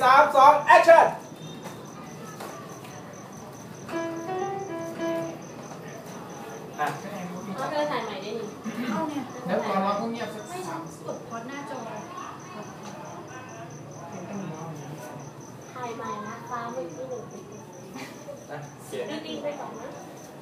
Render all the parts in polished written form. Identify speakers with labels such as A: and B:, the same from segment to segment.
A: 3 2 action
B: เอาเธอถ่ายใหม่ได้หนิเอาเนี่ยแล้วตอนเราก็เงียบสักกดพอดหน้าจอถ่ายใหม่นะฟ้าไม่รู้หนึ่งดูดีไปก่อนนะ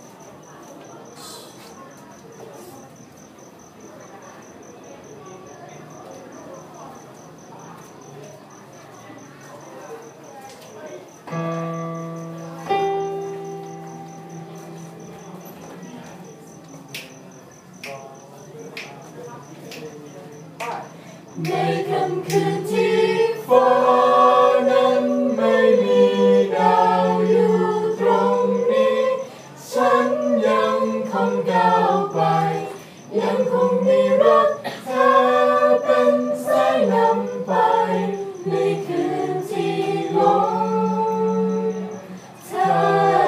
C: ในค่ำคืนที่ฟ้านั้นไม่มีดาวอยู่ตรงนี้ฉันยังคงก้าวไปยังคงมีรักเธอเป็นสายนำไปในคืนที่หลงเธอ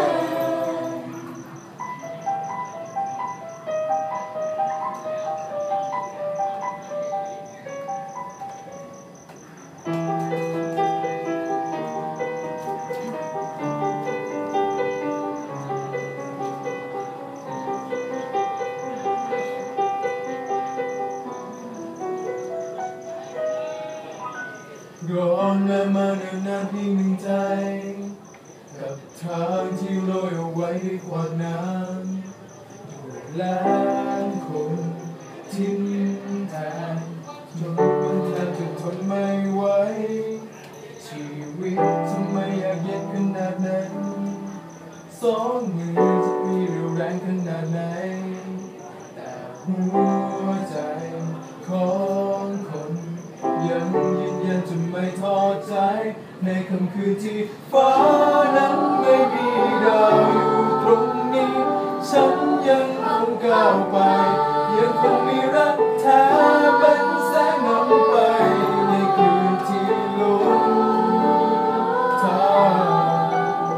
C: รอนและมาเนิ่นนานเพียงหนึ่งใจกับทางที่โรยเอาไว้ด้วยขวดน้ำด้วยล้านคนทิ้งแทนจนวันแทบจะทนไม่ไหวชีวิตทำไมอยากเย็นขนาดนั้นสองมือจะมีเรี่ยวแรงขนาดไหนแต่หัวใจของคนยังยืนยันจะไม่ท้อใจในค่ำคืนที่ฟ้านั้นไม่มีดาวอยู่ตรงนี้ฉันยังคงก้าวไปยังคงมีรักแท้เป็นแสงนำไปในคืนที่หลงทาง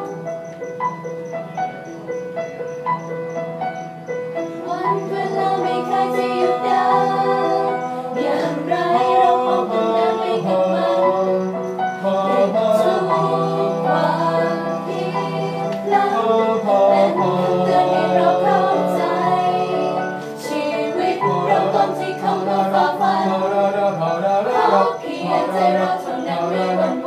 C: วันเวลาไม่เคยจะหยุดเดินอย่างไรเราคงต้องเดินไปกับมันเป็นทุกความผิดพลาดเป็นคำเตือนให้เราเข้าใจชีวิตเราต้องที่คำว่าฝ่าฟันขอเพียงใจเราเท่านั้นไม่หวั่นไหว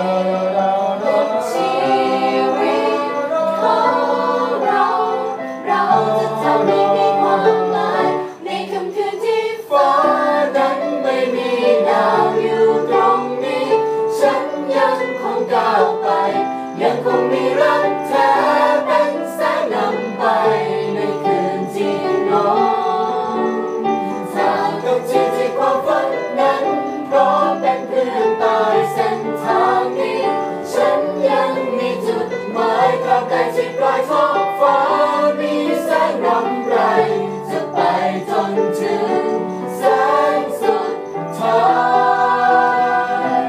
C: ชีวิตของเราจะทำให้มีความหมายในค่ำคืนที่ฟ้านั้นไม่มีดาวอยู่ตรงนี้ฉันยังคงก้าวไปยังคงมีรักแท้เป็นแสงนำไปในคืนที่หลงทางกับที่ความฝันนั้นพร้อมเป็นเพื่อนตายเส้นทางนี้ฉันยังมีจุดหมายตราบใดที่ปลายท้องฟ้ามีแสงรำไรจะไปจนถึงแสงสุดท้าย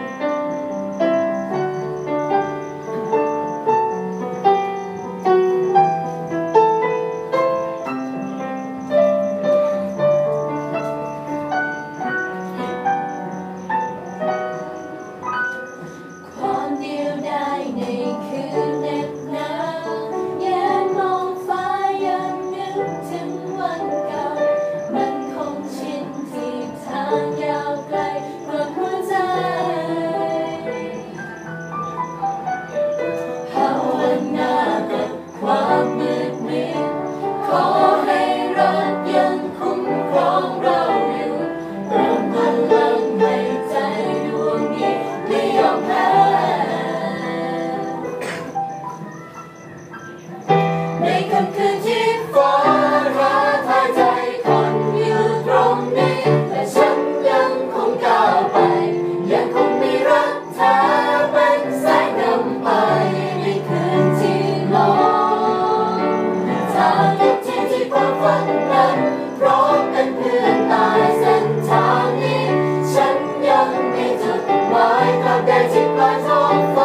C: ความเดียวดายในคืนเหน็บหนาวแย้มมองฟ้ายังนึกถึงวันเก่ามันคงชินที่ทางยาวไกลกว่าหัวใจภาวนากับความมืดมิดขอให้รักยังคุ้มครองเราอยู่เติมพลังให้ใจดวงนี้ไม่ยอมแพ้ในค่ำคืนที่ฟ้าท้าทายใจคนอยู่ตรงนี้และฉันยังคงก้าวไปยังคงมีรักแท้เป็นแสงนำไปในคืนที่หลงทางกับที่ความฝันนั้นพร้อมเป็นเพื่อนตายเส้นทางนี้ฉันยังมีจุดหมายตราบใดที่ปลายท้องฟ้า